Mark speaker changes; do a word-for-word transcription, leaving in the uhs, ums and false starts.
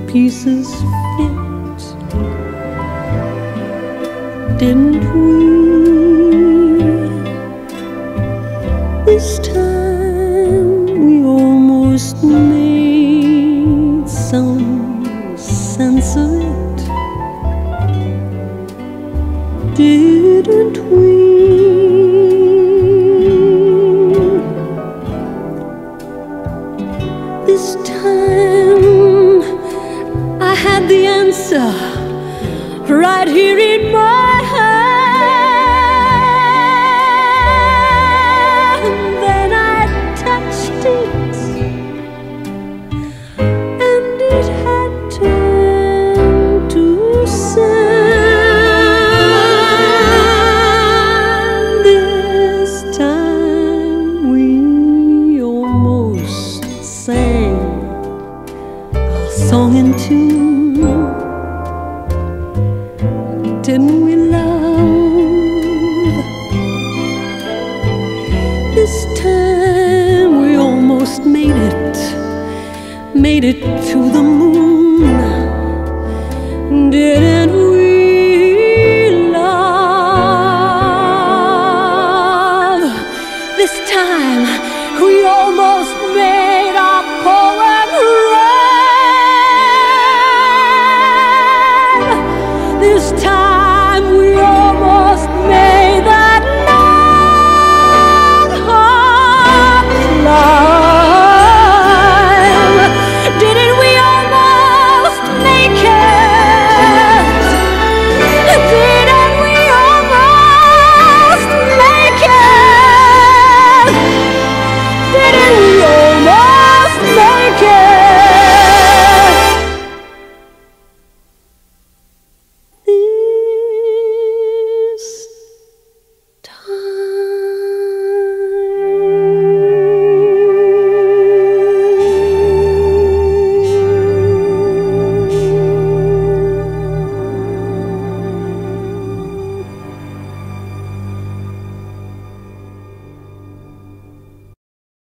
Speaker 1: pieces fit, didn't we? This time we almost made some sense of it, didn't we? This time I had the answer right here in my hand. Then I touched it, and it had turned to sand. This time we almost sang our song in tune. Didn't we, love? This time we almost made it, made it to the moon. Did it?